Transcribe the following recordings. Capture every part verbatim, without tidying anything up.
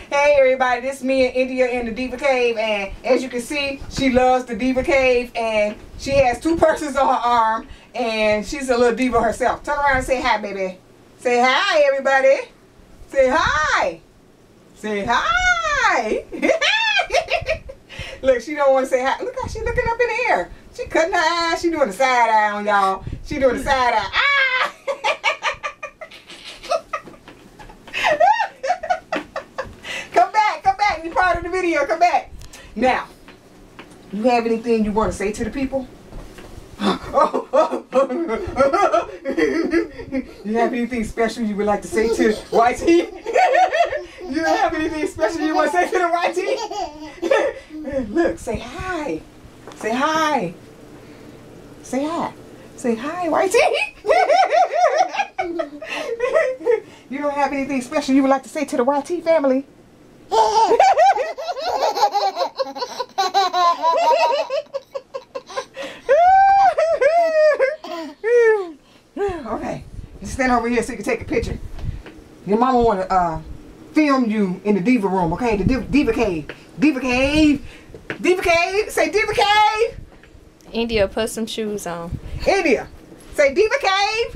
Hey everybody, this is me and India in the Diva Cave, and as you can see, she loves the Diva Cave, and she has two purses on her arm, and she's a little diva herself. Turn around and say hi, baby. Say hi, everybody. Say hi. Say hi. Look, she don't want to say hi. Look how she looking up in the air. She cutting her eyes. She doing the side eye on y'all. She doing the side eye. Ah! Come back, come back. You're part of the video. Come back. Now, you have anything you want to say to the people? You have anything special you would like to say to Y T? You don't have anything special you want to say to the Y T? Look, say hi. Say hi. Say hi. Say hi, Y T. You don't have anything special you would like to say to the Y T family? Okay, you stand over here so you can take a picture. Your mama want to uh, film you in the Diva room, okay? The Diva, Diva Cave. Diva Cave. Diva Cave. Say Diva Cave. India, put some shoes on. India, say Diva Cave.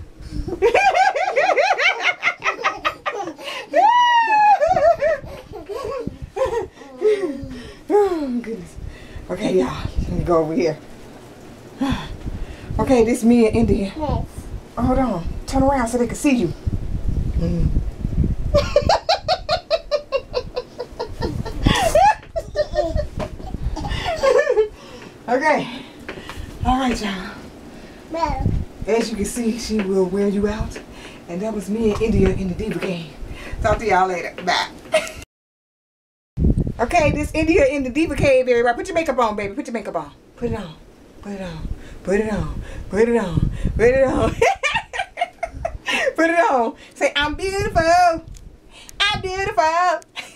Oh, goodness. Okay, y'all. Let me go over here. Okay, this is me and India. Yes. Oh, hold on. Turn around so they can see you. Mm. Okay. All right, y'all. As you can see, she will wear you out. And that was me and India in the Diva Cave. Talk to y'all later. Bye. Okay, this India in the Diva Cave, everybody. Put your makeup on, baby. Put your makeup on. Put it on. Put it on. Put it on. Put it on. Put it on. Put it on. Say, I'm beautiful. I'm beautiful.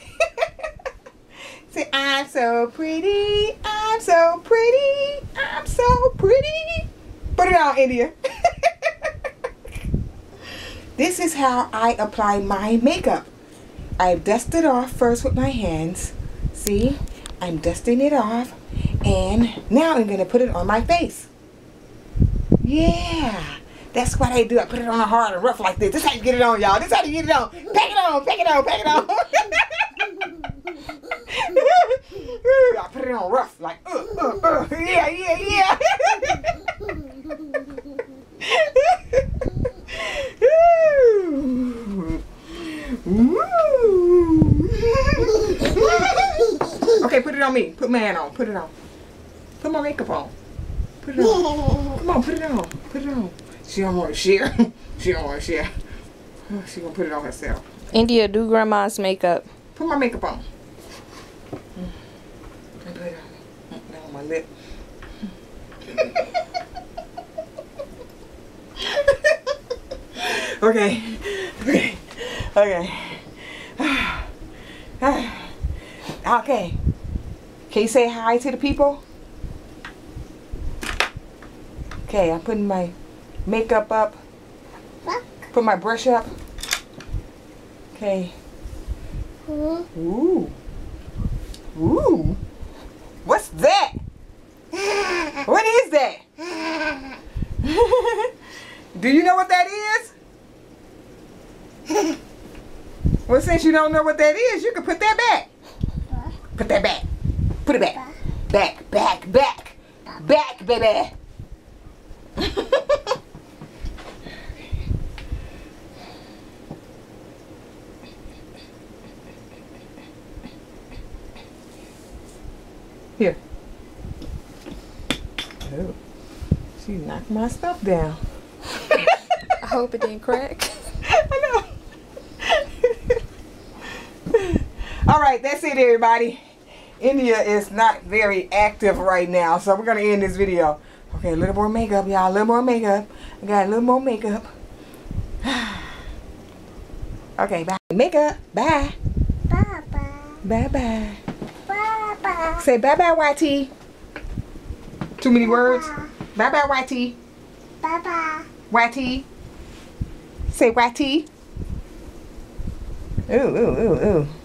Say, I'm so pretty. I'm so pretty. I'm so pretty. Put it on, India. This is how I apply my makeup. I dust it off first with my hands. See? I'm dusting it off. And now I'm going to put it on my face. Yeah. That's what I do. I put it on hard and rough like this. This is how you get it on, y'all. This is how you get it on. Pack it on. Pack it on. Pack it on. I put it on rough. Like, uh, uh, uh. Yeah, yeah, yeah. Okay, put it on me. Put my hand on. Put it on. Put my makeup on. Put it on. Come on, put it on. Put it on. She don't want to share. She don't want to share. She gonna put it on herself. India, do grandma's makeup. Put my makeup on. Put it on. Not on my lip. Okay. Okay. Okay. Okay. Can you say hi to the people? Okay, I'm putting my makeup up. Put my brush up. Okay. Ooh. Ooh. What's that? What is that? Do you know what that is? Well, since you don't know what that is, you can put that back. Put that back. Put it back. Back, back, back. Back, baby. Here. Oh, she knocked my stuff down. I hope it didn't crack. I know. All right, that's it, everybody. India is not very active right now, so we're gonna end this video. Okay, a little more makeup, y'all. A little more makeup. I got a little more makeup. Okay, bye. Makeup. Bye. Bye bye. Bye bye. Bye bye. Say bye bye, Y T. Too many words. Bye bye, Y T. Bye bye. Y T. Say Y T. Ooh, ooh, ooh, ooh.